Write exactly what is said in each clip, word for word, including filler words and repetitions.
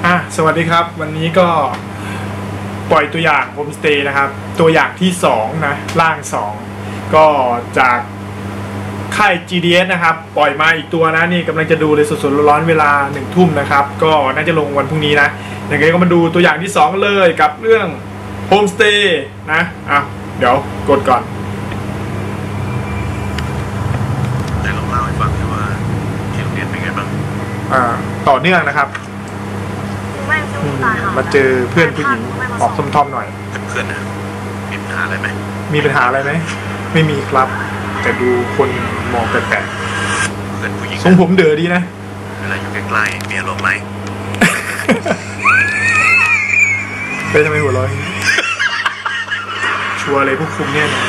อ่ะสวัสดีครับวันนี้ก็ปล่อยตัวอย่างโฮมสเตย์นะครับตัวอย่างที่สองนะร่างสองก็จากค่าย จี ดี เอส นะครับปล่อยมาอีกตัวนะนี่กำลังจะดูเลยสดๆร้อนๆเวลาหนึ่งทุ่มนะครับก็น่าจะลงวันพรุ่งนี้นะอย่างไรก็มาดูตัวอย่างที่สองเลยกับเรื่องโฮมสเตย์นะอ่ะเดี๋ยวกดก่อนไหนลองเล่าให้ฟังว่าที่โรงเรียนเป็นไงบ้างอ่าต่อเนื่องนะครับมาเจอเพื่อนผู้หญิงออกทอมๆหน่อยเพื่อนนะมีปัญหาอะไรไหมมีปัญหาอะไรไหมไม่มีครับแต่ดูคนมองแปลกๆเพื่อนผู้หญิงทรงผมเดือดีนะเวลาอยู่ใกล้ๆมีอารมณ์ไหมเป็นทำไมหัวร้อนชัวร์เลยพวกคุมเนี่ยนะ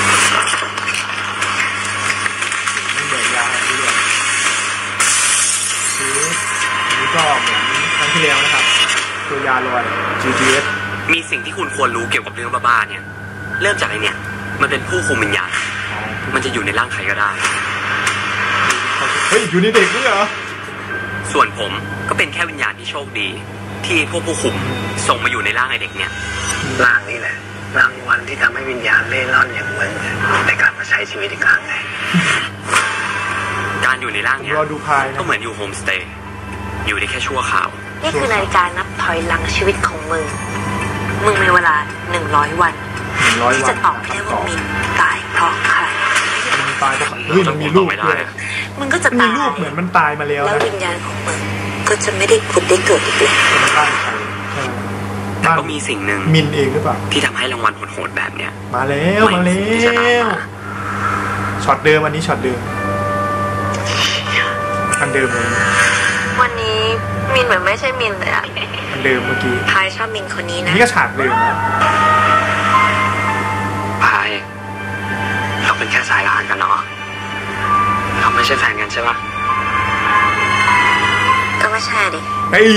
ไม่เดือดยาไม่เดือดคืออันนี้ก็เหมือนครั้งที่แล้วนะครับตัวยาลอย จี ดี เอสมีสิ่งที่คุณควรรู้เกี่ยวกับเรื่องบ้าๆเนี่ยเริ่มจากไอเนี่ยมันเป็นผู้คุมวิญญาณมันจะอยู่ในร่างใครก็ได้เฮ้ยอยู่ในเด็กด้วยเหรอส่วนผมก็เป็นแค่วิญญาณที่โชคดีที่พวกผู้คุมส่งมาอยู่ในร่างไอเด็กเนี่ยร่างนี่แหละรางวัลที่ทำให้วิญญาณเล่ร่อนอย่างมึงได้กลับมาใช้ชีวิตอีกครั้งไงการอยู่ในร่างเนี่ยก็เหมือนอยู่โฮมสเตย์อยู่ได้แค่ชั่วคราวนี่คือนาฬิกานับถอยหลังชีวิตของมึงมึงมีเวลาหนึ่งร้อยวันที่จะตอบได้ว่ามินตายเพราะใครตายเพราะเฮ้ยมันมีลูกด้วยมึงก็จะตายมีลูกเหมือนมันตายมาแล้วแล้ววิญญาณของมึงก็จะไม่ได้ผุดได้เกิดอีกเลยแต่ก็มีสิ่งหนึ่งมินเองหรือเปล่าที่ทำให้รางวัลโหดๆแบบเนี้ยมาแล้วมาแล้วช็อตเดิมอันนี้ช็อตเดิมอันเดิมเลยวันนี้มินเหมือนไม่ใช่มินเลยอะอันเดิมเมื่อกี้พายชอบมินคนนี้นะนี่ก็ฉากเดิมพายเราเป็นแค่สายลานกันเนาะเราไม่ใช่แฟนกันใช่ปะก็ไม่ใช่ดิเฮ้ย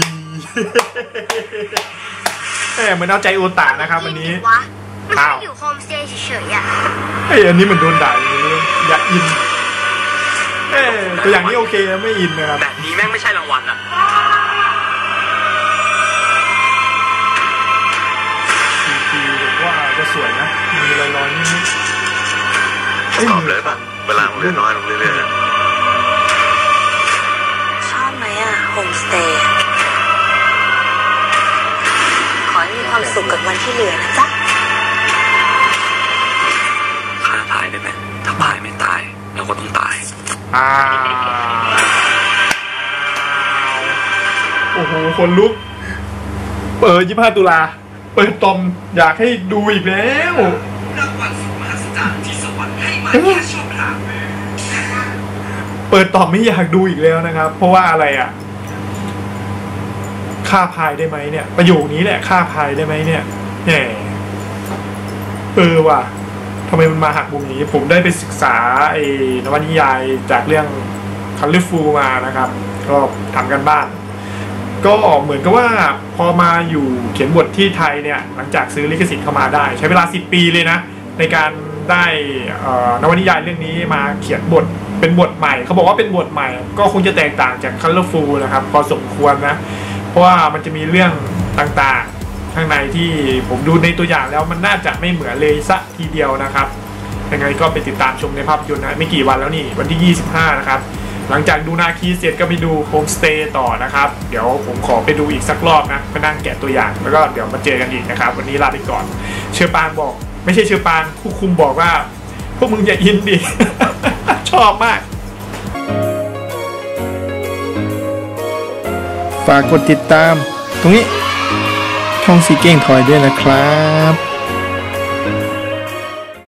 แหมเหมือนเอาใจโอตานะครับวันนี้อ้าวอยู่โฮมสเตย์เฉยๆอ่ะเฮ้ยอันนี้มันโดนด่าอย่างนี้อยากอินเอ้ตัวอย่างนี้โอเคไม่อินนะครับแบบนี้แม่งไม่ใช่รางวัลอะทีๆว่าจะสวยนะมีรอยๆนิดๆชอบเลยป่ะเวลาเรียนน้อยลงเรื่อยๆชอบไหมอะโฮมสเตย์ขอให้มีความสุขกับวันที่เหลือนะจ๊ะฆ่าพายได้ไหมถ้าพายไม่ตายเราก็ต้องตายอ้าวโอ้โหคนลุกเปิดยี่สิบห้าตุลาเปิดตอมอยากให้ดูอีกแล้วเปิดตอมไม่อยากดูอีกแล้วนะครับเพราะว่าอะไรอ่ะฆ่าพายได้ไหมเนี่ยประโยคนี้แหละฆ่าพายได้ไหมเนี่ยแหมเออว่ะทำไมมันมาหักมุมนี้ผมได้ไปศึกษาไอ้นวนิยายจากเรื่องคัลเลอร์ฟูลมานะครับก็ทำกันบ้านก็เหมือนกับว่าพอมาอยู่เขียนบทที่ไทยเนี่ยหลังจากซื้อลิขสิทธิ์เข้ามาได้ใช้เวลาสิบปีเลยนะในการได้นวนิยายเรื่องนี้มาเขียนบทเป็นบทใหม่เขาบอกว่าเป็นบทใหม่ก็คงจะแตกต่างจากคัลเลอร์ฟูลนะครับพอสมควรนะเพราะว่ามันจะมีเรื่องต่างๆข้างในที่ผมดูในตัวอย่างแล้วมันน่าจะไม่เหมือนเลยซะทีเดียวนะครับยังไงก็ไปติดตามชมในภาพยนตร์นะไม่กี่วันแล้วนี่วันที่ยี่สิบห้านะครับหลังจากดูนาคีเสร็จก็ไปดูโฮมสเตย์ต่อนะครับเดี๋ยวผมขอไปดูอีกสักรอบนะไปนั่งแกะตัวอย่างแล้วก็เดี๋ยวมาเจอกันอีกนะครับวันนี้ลาไปก่อนเชอปางบอกไม่ใช่เชอปางผู้คุมบอกว่าพวกมึงอย่าอินดิ ชอบมากฝากกดติดตามตรงนี้ช่องซีเก้งทอยด้วยนะครับ